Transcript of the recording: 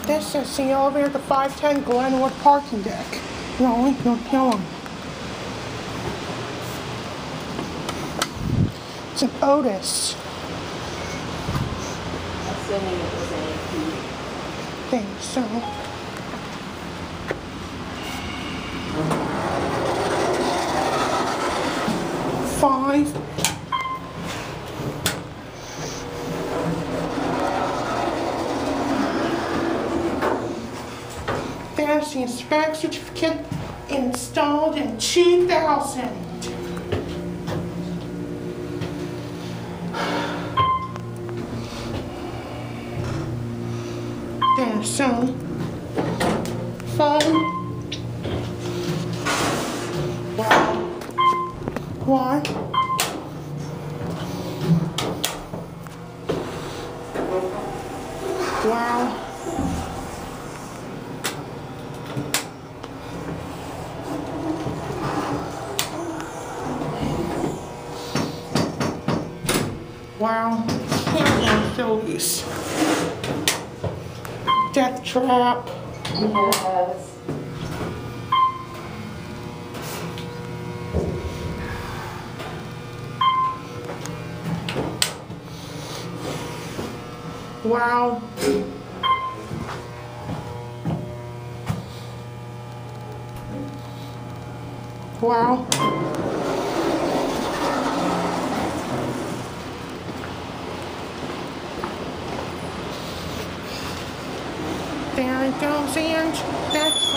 This is the elevator to 510 Glenwood parking deck. No, don't kill him. It's an Otis. Assuming it was an AP. Think so. Five. There's the inspection certificate installed in 2000. There's some phone. Wow. What? Wow. Wow. Can't Phillies. Death trap. Yes. Wow. Wow. There it goes, and that's